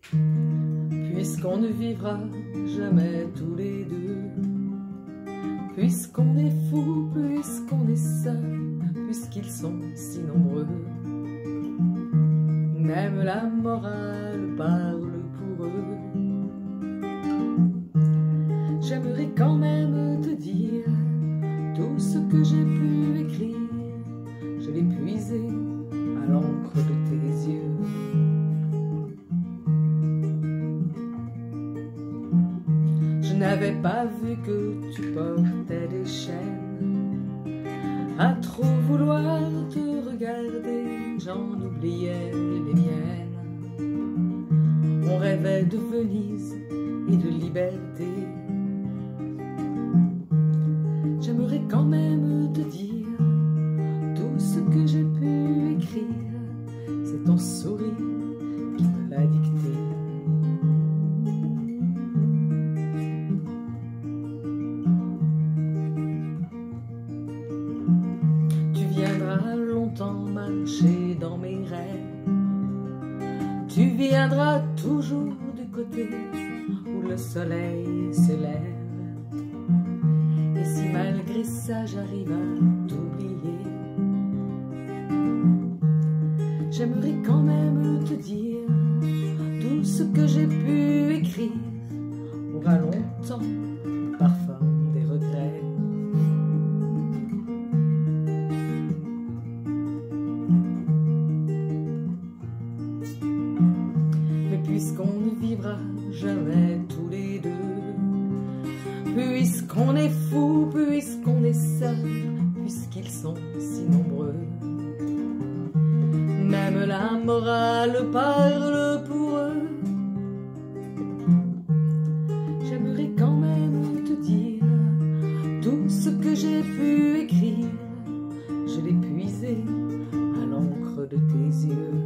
Puisqu'on ne vivra jamais tous les deux, puisqu'on est fou, puisqu'on est seul, puisqu'ils sont si nombreux, même la morale parle pour eux. J'aimerais quand même te dire tout ce que j'ai pu écrire, je l'ai puisé à l'encre de tes yeux. Je n'avais pas vu que tu portais des chaînes, à trop vouloir te regarder, j'en oubliais les miennes. On rêvait de Venise et de liberté. J'aimerais quand même te dire tout ce que j'ai pu écrire, c'est ton sourire qui me l'a dicté. Tu viendras longtemps marcher dans mes rêves, tu viendras toujours du côté où le soleil s'élève. Et si malgré ça j'arrive à t'oublier, j'aimerais quand même te dire tout ce que j'ai pu écrire aura longtemps le parfum des regrets. Mais puisqu'on ne vivra jamais tous les deux, puisqu'on est fou, puisqu'on est seul, puisqu'ils sont si nombreux, même la morale parle pour eux. J'aimerais quand même te dire tout ce que j'ai pu écrire, je l'ai puisé à l'encre de tes yeux.